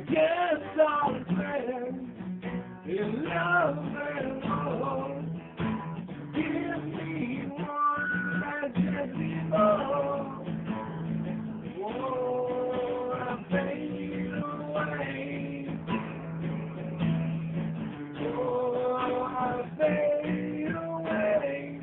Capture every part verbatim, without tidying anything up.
Yes, all friends in love and war. Give me one that just before. Whoa, I fade away. Whoa, I fade away.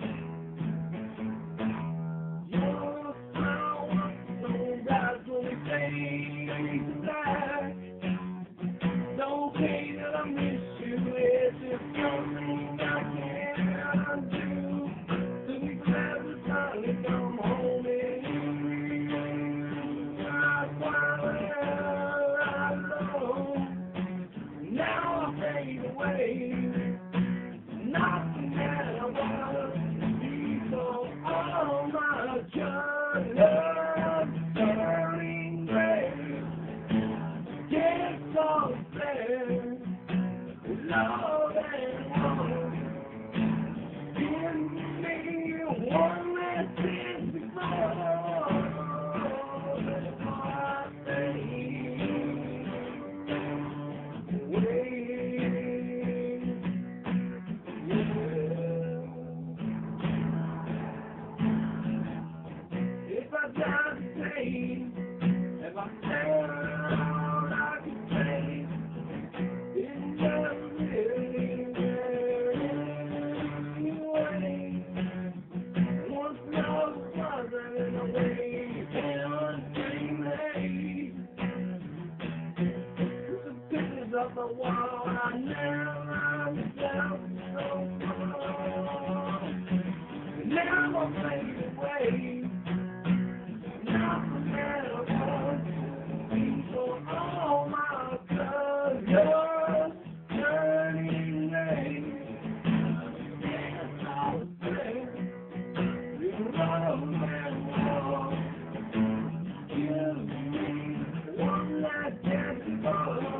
Your power, so that's what we say back. Don't say that I miss you, it's just something I can't undo. To be glad to finally come home and I finally I know. Now I fade away. Nothing that I was before. All my colors turning gray. Yes, all fair. Love and war. Give me one last chance before. Before I fade away. If I die today, if I tell all I can say, it's just really anyway. Once love was running away, and dreaming. The pictures of the wall, I never felt so far. Never fade away. Nothing that I want before all my colors turning gray. Yes, I was there. You love and war. Give me one last chance before.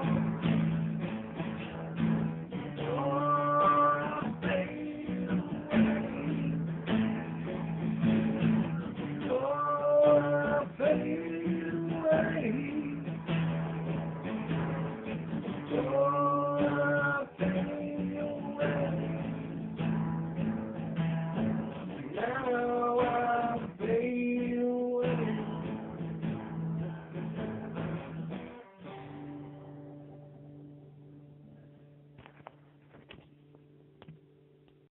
Oh, I fade away. Oh, I fade